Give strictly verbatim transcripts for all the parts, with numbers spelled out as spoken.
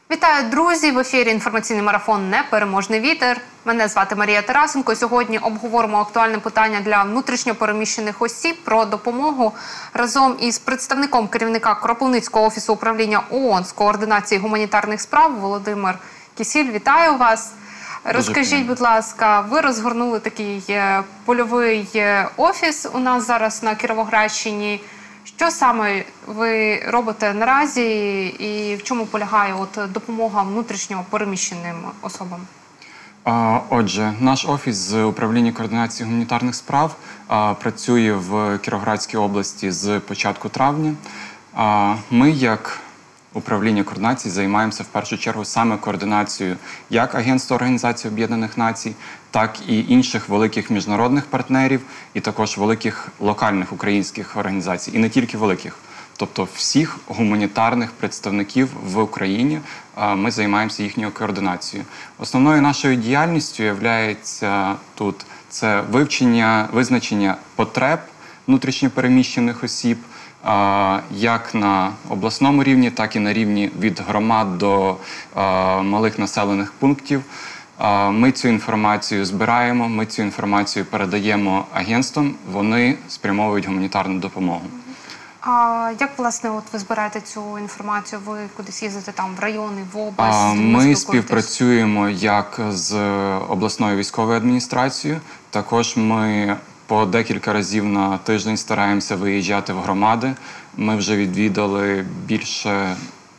Вітаю, друзі! В ефірі інформаційний марафон «Непереможний вітер». Мене звати Марія Тарасенко. Сьогодні обговоримо актуальне питання для внутрішньопереміщених осіб про допомогу разом із представником керівника Кропивницького офісу управління ООН з координації гуманітарних справ Володимир Кісіль. Вітаю вас! Розкажіть, будь ласка, ви розгорнули такий польовий офіс у нас зараз на Кіровоградщині. Що саме ви робите наразі і в чому полягає от допомога внутрішньо переміщеним особам? Отже, наш офіс з управління координації гуманітарних справ працює в Кіровоградській області з початку травня. Ми, як управління координації, займаємося в першу чергу саме координацією як Агентства Організації Об'єднаних Націй, так і інших великих міжнародних партнерів, і також великих локальних українських організацій, і не тільки великих. Тобто всіх гуманітарних представників в Україні ми займаємося їхньою координацією. Основною нашою діяльністю є тут це вивчення, визначення потреб внутрішньопереміщених осіб, як на обласному рівні, так і на рівні від громад до малих населених пунктів. Ми цю інформацію збираємо, ми цю інформацію передаємо агентствам, вони спрямовують гуманітарну допомогу. А як, власне, от ви збираєте цю інформацію? Ви кудись їздите там в райони, в область? Ми співпрацюємо як з обласною військовою адміністрацією, також ми по декілька разів на тиждень стараємося виїжджати в громади. Ми вже відвідали більше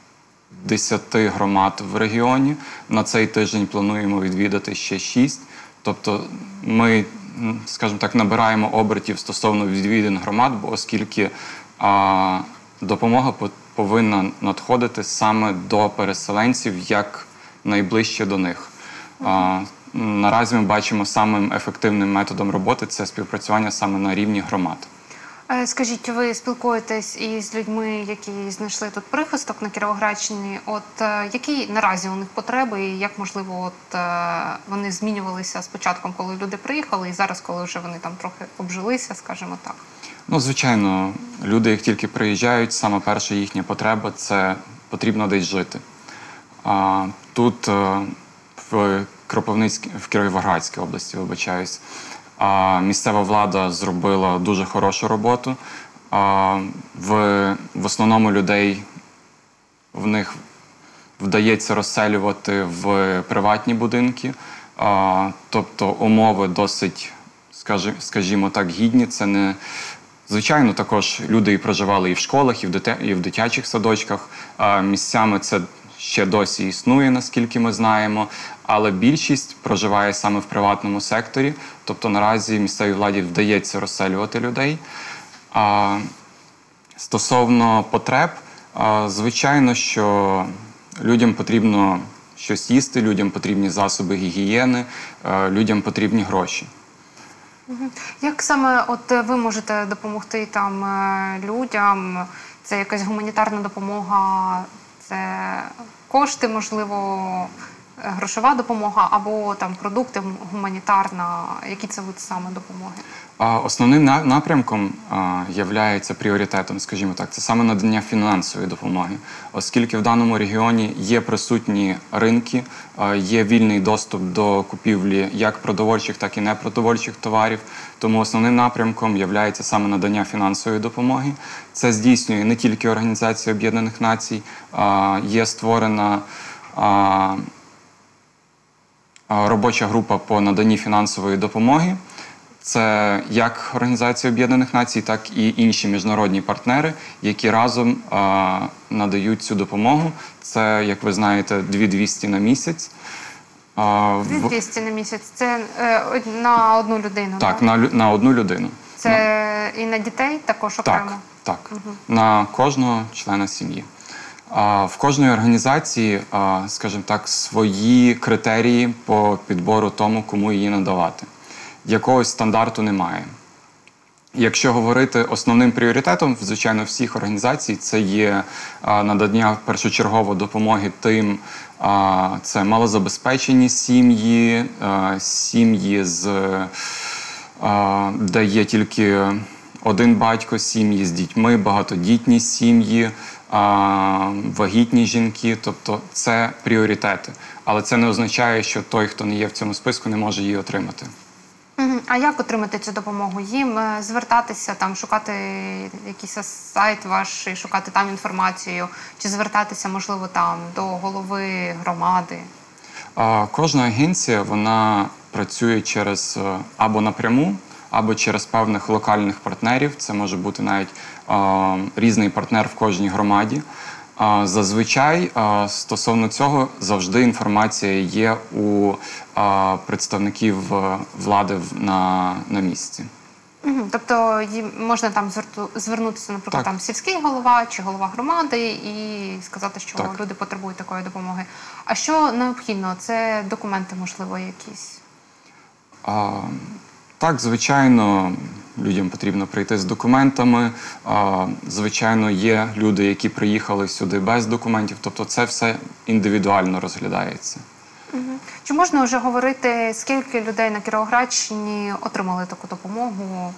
десяти громад в регіоні. На цей тиждень плануємо відвідати ще шість. Тобто ми, скажімо так, набираємо обертів стосовно відвідин громад, оскільки а, допомога повинна надходити саме до переселенців, як найближче до них. А, наразі ми бачимо самим ефективним методом роботи – це співпрацювання саме на рівні громад. Скажіть, ви спілкуєтесь із людьми, які знайшли тут прихисток на Кіровоградщині. От які наразі у них потреби і як, можливо, от вони змінювалися з початком, коли люди приїхали, і зараз, коли вже вони там трохи обжилися, скажімо так? Ну, звичайно, люди, як тільки приїжджають, саме перша їхня потреба – це потрібно десь жити. А, тут, в Кропивницькій, в Кіровоградській області, вибачаюсь, А, місцева влада зробила дуже хорошу роботу. А, в, в основному людей в них вдається розселювати в приватні будинки. А, тобто умови досить, скажі, скажімо так, гідні. Це не... Звичайно, також люди і проживали і в школах, і в, дитя, і в дитячих садочках. А, місцями це ще досі існує, наскільки ми знаємо, але більшість проживає саме в приватному секторі, тобто наразі місцевій владі вдається розселювати людей. А, стосовно потреб, а, звичайно, що людям потрібно щось їсти, людям потрібні засоби гігієни, а, людям потрібні гроші. Як саме от ви можете допомогти там людям? Це якась гуманітарна допомога, це кошти, можливо, грошова допомога або там продукти гуманітарна? Які це вид саме допомоги? Основним напрямком є пріоритетом, скажімо так, це саме надання фінансової допомоги, оскільки в даному регіоні є присутні ринки, є вільний доступ до купівлі як продовольчих, так і непродовольчих товарів, тому основним напрямком є саме надання фінансової допомоги. Це здійснює не тільки Організація Об'єднаних Націй, є створена робоча група по наданні фінансової допомоги. Це як Організація Об'єднаних Націй, так і інші міжнародні партнери, які разом а, надають цю допомогу. Це, як ви знаєте, дві тисячі двісті на місяць. дві тисячі двісті на місяць? Це е, на одну людину? Так, на, на одну людину. Це на... і на дітей також окремо? Так, так. Угу. На кожного члена сім'ї. А, в кожної організації, а, скажімо так, свої критерії по підбору тому, кому її надавати. Якогось стандарту немає. Якщо говорити основним пріоритетом, звичайно, всіх організацій, це є а, надання першочергово допомоги тим, а, це малозабезпечені сім'ї, а, сім'ї, з, а, де є тільки один батько, сім'ї з дітьми, багатодітні сім'ї, а, вагітні жінки. Тобто це пріоритети. Але це не означає, що той, хто не є в цьому списку, не може її отримати. Мгм. А як отримати цю допомогу? Їм е, звертатися, там, шукати якийсь сайт ваш і шукати там інформацію? Чи звертатися, можливо, там, до голови громади? А, Кожна агенція, вона працює через е, або напряму, або через певних локальних партнерів. Це може бути навіть е, різний партнер в кожній громаді. А, Зазвичай е, стосовно цього завжди інформація є у е, представників е, влади в- на, на місці. Мгм. Тобто їм можна там зверту- звернутися, наприклад, Так. там сільський голова чи голова громади і сказати, що Так. люди потребують такої допомоги. А що необхідно? Це документи, можливо, якісь? А, Так, звичайно, людям потрібно прийти з документами. А, Звичайно, є люди, які приїхали сюди без документів. Тобто це все індивідуально розглядається. Мгм. Чи можна вже говорити, скільки людей на Кіровоградщині отримали таку допомогу?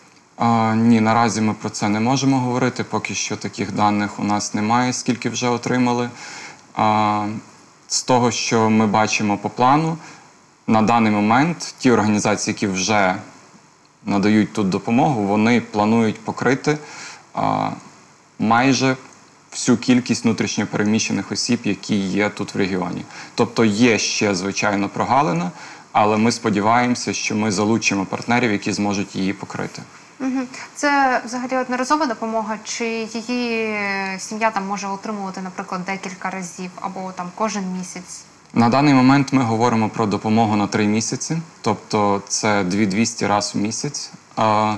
А, ні, наразі ми про це не можемо говорити. Поки що таких даних у нас немає, скільки вже отримали. А, з того, що ми бачимо по плану, на даний момент ті організації, які вже надають тут допомогу, вони планують покрити а, майже всю кількість внутрішньопереміщених осіб, які є тут в регіоні. Тобто є ще, звичайно, прогалина, але ми сподіваємося, що ми залучимо партнерів, які зможуть її покрити. Мгм. Це взагалі одноразова допомога, чи її сім'я там може отримувати, наприклад, декілька разів або там кожен місяць? На даний момент ми говоримо про допомогу на три місяці, тобто це дві тисячі двісті раз в місяць. А,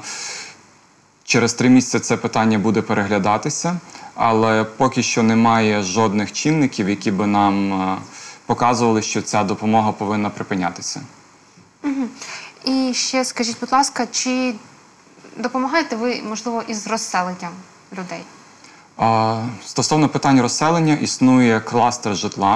Через три місяці це питання буде переглядатися, але поки що немає жодних чинників, які би нам а, показували, що ця допомога повинна припинятися. Мгм. І ще скажіть, будь ласка, чи допомагаєте ви, можливо, із розселенням людей? А, Стосовно питань розселення, існує кластер житла.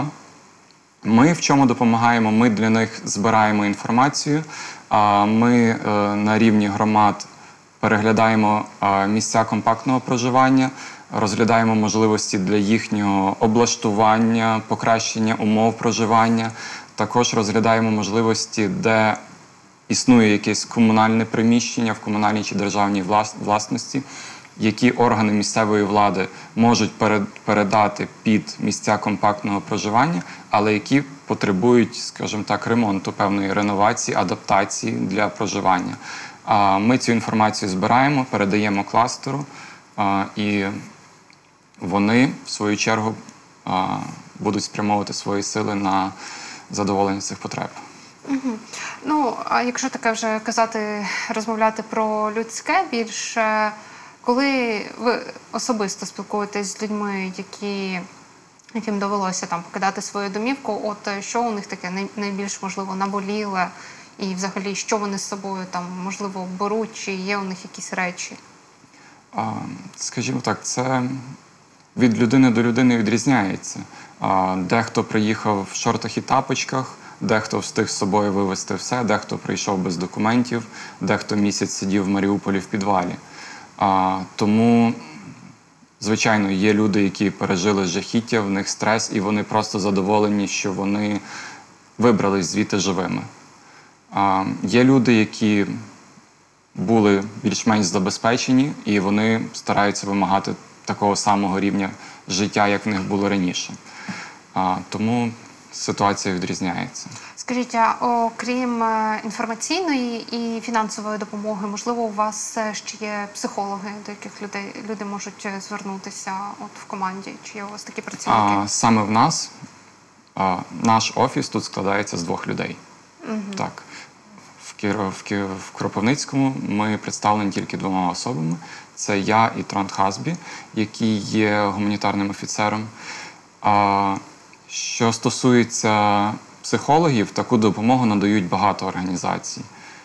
Ми в чому допомагаємо? Ми для них збираємо інформацію. а Ми е, на рівні громад переглядаємо е, місця компактного проживання, розглядаємо можливості для їхнього облаштування, покращення умов проживання. Також розглядаємо можливості, де існує якесь комунальне приміщення в комунальній чи державній влас- власності, які органи місцевої влади можуть перед- передати під місця компактного проживання, але які потребують, скажімо так, ремонту, певної реновації, адаптації для проживання. А Ми цю інформацію збираємо, передаємо кластеру, а, і вони, в свою чергу, а, будуть спрямовувати свої сили на задоволення цих потреб. Мгм. Ну, а якщо таке вже казати, розмовляти про людське більше, коли ви особисто спілкуєтесь з людьми, які, яким довелося там покидати свою домівку, от е, що у них таке най- найбільш, можливо, наболіле, і взагалі, що вони з собою там, можливо, беруть, чи є у них якісь речі? А, Скажімо так, це від людини до людини відрізняється. А, Дехто приїхав в шортах і тапочках, дехто встиг з собою вивезти все, дехто прийшов без документів, дехто місяць сидів в Маріуполі в підвалі. А, Тому, звичайно, є люди, які пережили жахіття, в них стрес, і вони просто задоволені, що вони вибрались звідти живими. А, Є люди, які були більш-менш забезпечені, і вони стараються вимагати такого самого рівня життя, як в них було раніше. А, Тому ситуація відрізняється. Скажіть, а окрім е, інформаційної і фінансової допомоги, можливо, у вас е, ще є психологи, до яких людей люди можуть е, звернутися от в команді? Чи є у вас такі працівники? А саме в нас, а, наш офіс тут складається з двох людей. Так. В, Кіро- в, Кі- в Кропивницькому ми представлені тільки двома особами. Це я і Тронт Хасбі, який є гуманітарним офіцером. А, що стосується психологів, таку допомогу надають багато організацій.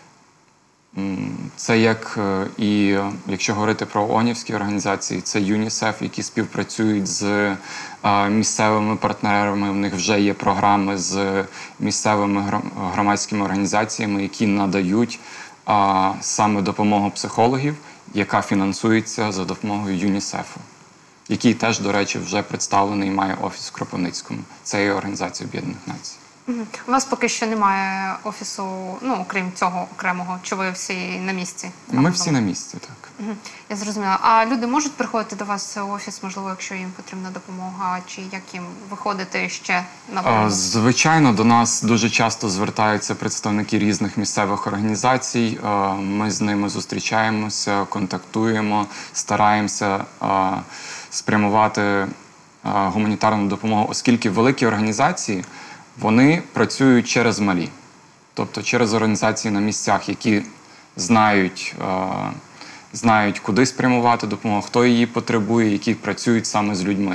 М, Це як е, і, якщо говорити про ООНівські організації, це ЮНІСЕФ, які співпрацюють з е, місцевими партнерами. В них вже є програми з місцевими гром- громадськими організаціями, які надають а саме допомога психологів, яка фінансується за допомогою ЮНІСЕФу, який теж, до речі, вже представлений і має офіс в Кропивницькому. Це є Організація Об'єднаних Націй. Мгм. У вас поки що немає офісу, ну, окрім цього окремого, чи ви всі на місці? Ми всі на місці, так. Мгм. Я зрозуміла. А люди можуть приходити до вас в офіс, можливо, якщо їм потрібна допомога, чи як їм виходити ще на А, вулицю? Звичайно, до нас дуже часто звертаються представники різних місцевих організацій. А, Ми з ними зустрічаємося, контактуємо, стараємося а, спрямувати а, гуманітарну допомогу, оскільки великі організації, вони працюють через малі. Тобто через організації на місцях, які знають, а, знають, куди спрямувати допомогу, хто її потребує, які працюють саме з людьми.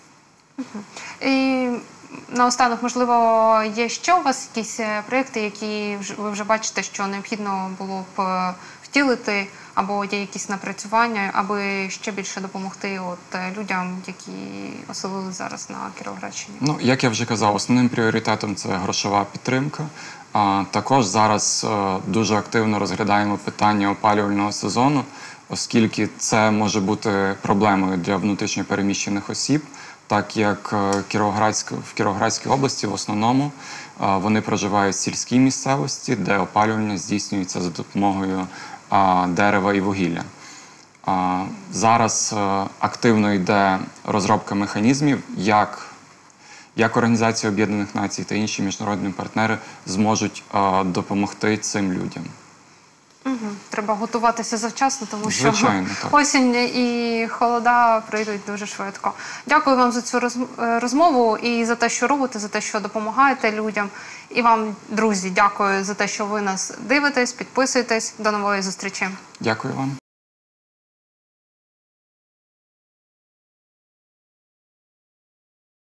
І наостанок, можливо, є ще у вас якісь е, проєкти, які вж- ви вже бачите, що необхідно було б е, втілити, або є якісь напрацювання, аби ще більше допомогти от, е, людям, які оселили зараз на Кіровоградщині? Ну, як я вже казав, основним пріоритетом це грошова підтримка. А також зараз е, дуже активно розглядаємо питання опалювального сезону, оскільки це може бути проблемою для внутрішньопереміщених осіб, так як е, Кіровоградськ- в Кіровоградській області в основному е, вони проживають в сільській місцевості, де опалювання здійснюється за допомогою е, дерева і вугілля. А, Зараз е, активно йде розробка механізмів, як, як Організація Об'єднаних Націй та інші міжнародні партнери зможуть е, допомогти цим людям. Мгм. Треба готуватися завчасно, тому що Звичайно, так. осінь і холода прийдуть дуже швидко. Дякую вам за цю розм- е, розмову і за те, що робите, за те, що допомагаєте людям. І вам, друзі, дякую за те, що ви нас дивитесь, підписуєтесь. До нової зустрічі. Дякую вам.